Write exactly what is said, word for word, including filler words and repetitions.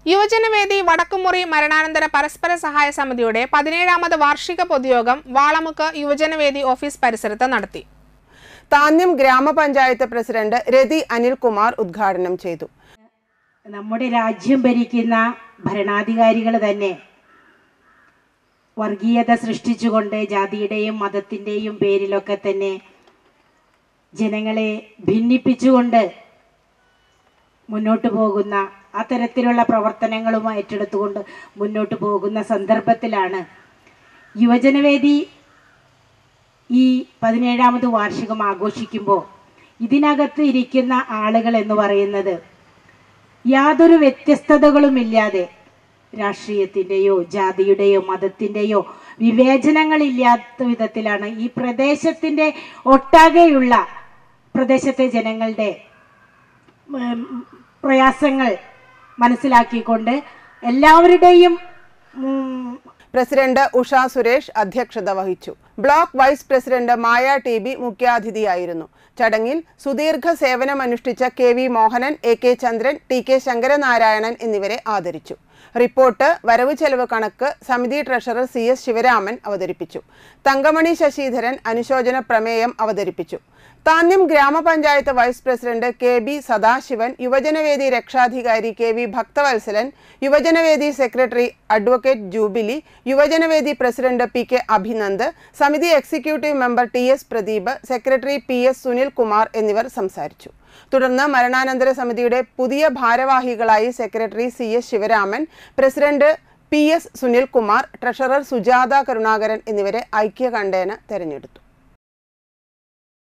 യുവജനവേദി വടക്കുമുറി മരണാനന്തര പരസ്പര സഹായ സമിതിയുടെ പതിനേഴാമത് വാർഷിക പൊതുയോഗം വാളമുക്ക് യുവജനവേദി ഓഫീസ് പരിസരത്ത് നടത്തി. താന്യം ഗ്രാമപഞ്ചായത്ത് പ്രസിഡന്റ് രതി അനിൽകുമാർ ഉദ്ഘാടനം ചെയ്തു. നമ്മുടെ രാജ്യം ഭരിക്കുന്ന ഭരണാധികാരികൾ തന്നെ വർഗീയത സൃഷ്ടിച്ചുകൊണ്ട് ജാതിയുടെയും മതത്തിൻ്റെയും പേരിലൊക്കെ തന്നെ ജനങ്ങളെ ഭിന്നിപ്പിച്ചുകൊണ്ട് മുന്നോട്ട് പോകുന്ന അത്തരത്തിലുള്ള പ്രവർത്തനങ്ങളും ഏറ്റെടുത്തുകൊണ്ട് മുന്നോട്ട് പോകുന്ന സന്ദർഭത്തിലാണ് യുവജനവേദി ഈ പതിനേഴാമത് വാർഷികം ആഘോഷിക്കുമ്പോൾ ഇതിനകത്ത് ഇരിക്കുന്ന ആളുകൾ എന്ന് പറയുന്നത് യാതൊരു വ്യത്യസ്തതകളുമില്ലാതെ രാഷ്ട്രീയത്തിൻ്റെയോ ജാതിയുടെയോ മതത്തിൻ്റെയോ വിവേചനങ്ങളില്ലാത്ത വിധത്തിലാണ് ഈ പ്രദേശത്തിൻ്റെ ഒട്ടാകെയുള്ള പ്രദേശത്തെ ജനങ്ങളുടെ പ്രയാസങ്ങൾ മനസ്സിലാക്കിക്കൊണ്ട് എല്ലാവരുടെയും പ്രസിഡന്റ് ഉഷ സുരേഷ് അധ്യക്ഷത വഹിച്ചു. Block vice president Maya T B മുഖ്യാതിഥിയായിരുന്നു. ചടങ്ങിൽ സുദീർഘ സേവനമനുഷ്ഠിച്ച K V Mohanan, A K Chandran, T K Sankaranarayanan എന്നിവരെ ആദരിച്ചു. റിപ്പോർട്ട്, വരവ് ചെലവ് കണക്ക് സമിതി ട്രഷറർ സി എസ് ശിവരാമൻ അവതരിപ്പിച്ചു. തങ്കമണി ശശിധരൻ അനുശോചന പ്രമേയം അവതരിപ്പിച്ചു. താന്യം ഗ്രാമപഞ്ചായത്ത് vice president K B Sadasivan, യുവജനവേദി രക്ഷാധികാരി കെ വി ഭക്തവത്സലൻ, യുവജനവേദി സെക്രട്ടറി അഡ്വക്കേറ്റ് ജൂബിലി, യുവജനവേദി പ്രസിഡന്റ് പി കെ അഭിനന്ദ്, സമിതി executive member T S Pradeep, secretary P S Sunil Kumar എന്നിവർ സംസാരിച്ചു. തുടർന്ന് മരണാനന്തര സമിതിയുടെ പുതിയ ഭാരവാഹികളായി secretary C S Sivaraman, president P S Sunil Kumar, treasurer Sujatha Karunakaran എന്നിവരെ ഐക്യകണ്ഠേന തെരഞ്ഞെടുത്തു.